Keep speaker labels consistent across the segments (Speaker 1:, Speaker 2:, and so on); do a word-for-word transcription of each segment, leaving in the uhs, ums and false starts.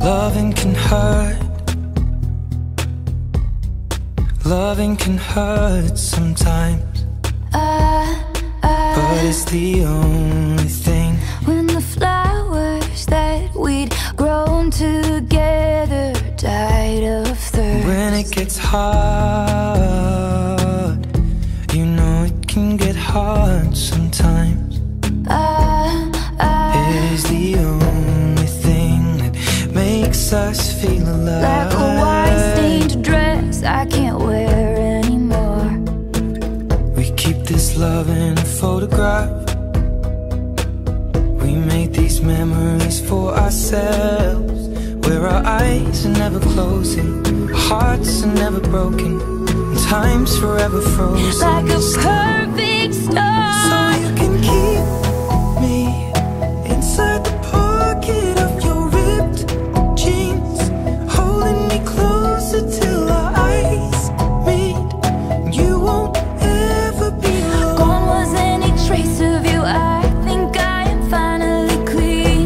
Speaker 1: Loving can hurt. Loving can hurt sometimes,
Speaker 2: I, I,
Speaker 1: but it's the only thing.
Speaker 2: When the flowers that we'd grown together died of thirst.
Speaker 1: When it gets hard, you know it can get hard sometimes.
Speaker 2: I, I,
Speaker 1: It is the only thing that makes us feel alive.
Speaker 2: Like a wine-stained dress I can't wear anymore.
Speaker 1: We keep this love in a photograph. We made these memories for ourselves, where our eyes are never closing, our hearts are never broken, and time's forever frozen.
Speaker 2: Like a perfect storm.
Speaker 1: So you can keep me inside the pocket of your ripped jeans, holding me closer till our eyes meet. You won't ever be alone.
Speaker 2: Gone was any trace of you. I think I am finally clean.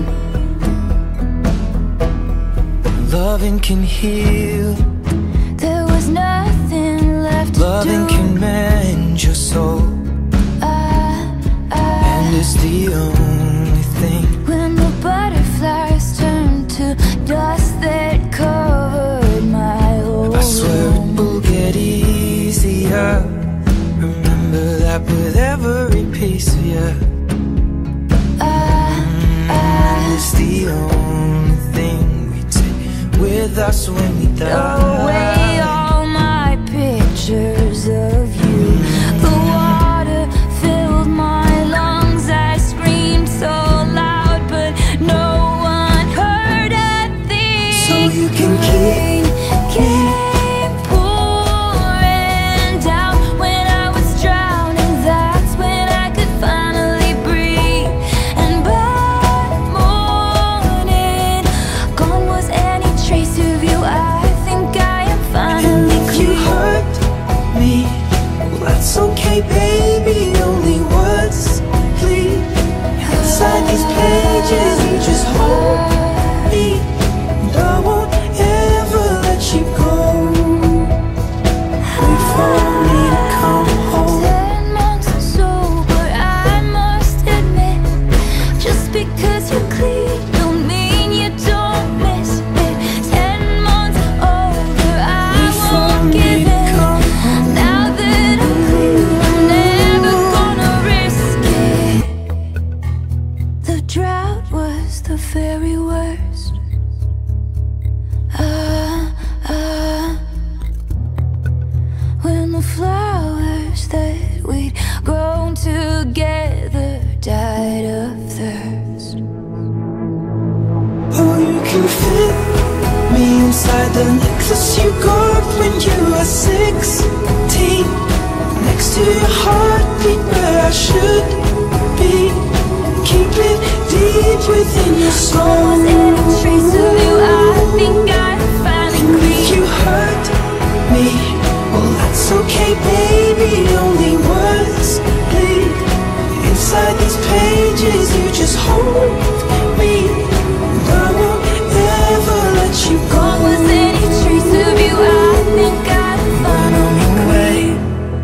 Speaker 1: Loving can heal.
Speaker 2: There was nothing left
Speaker 1: Loving
Speaker 2: to do.
Speaker 1: can mend your soul,
Speaker 2: I, I,
Speaker 1: and it's the only thing.
Speaker 2: When the butterflies turned to dust that covered my whole
Speaker 1: I swear it
Speaker 2: room.
Speaker 1: will get easier. Remember that with every piece of you.
Speaker 2: I,
Speaker 1: And it's the only thing we take with us when we
Speaker 2: Throw away
Speaker 1: die.
Speaker 2: all my pictures of you. The water filled my lungs. I screamed so loud, but no one heard a thing.
Speaker 1: So you can keep
Speaker 2: Came pouring down when I was drowning. That's when I could finally breathe. And by morning, gone was any trace of you. I think I am finally
Speaker 1: If you
Speaker 2: clean.
Speaker 1: hurt me, well that's okay baby, only words plead. Inside these pages you just hold me, and I won't ever let you go. Wait for me to come home.
Speaker 2: Ten months sober, I must admit. Just because you're clean don't mean you don't miss it. Ten months older, I
Speaker 1: Wait for
Speaker 2: won't
Speaker 1: me
Speaker 2: give
Speaker 1: to
Speaker 2: in.
Speaker 1: come home.
Speaker 2: Now that I'm clean, I'm never gonna risk it. The drought was the very worst. Ah, ah. When the flowers that we'd grown together died of thirst.
Speaker 1: Oh, you can fit me inside the necklace you got when you were sixteen, next to your heartbeat where I should be. Keep it deep within your soul.
Speaker 2: Was any trace of you? I think I finally
Speaker 1: And if
Speaker 2: clean.
Speaker 1: you hurt me, well that's okay baby, only words bleed. Inside these pages you just hold me, and I won't ever let you go.
Speaker 2: Was any trace of you? I think I finally clean.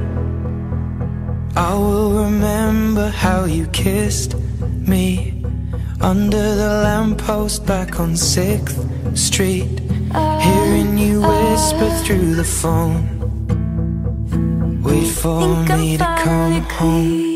Speaker 1: I will remember how you kissed me under the lamppost back on sixth street, hearing you whisper through the phone. Wait for
Speaker 2: Think I'm
Speaker 1: me to come
Speaker 2: finally
Speaker 1: home.
Speaker 2: clean.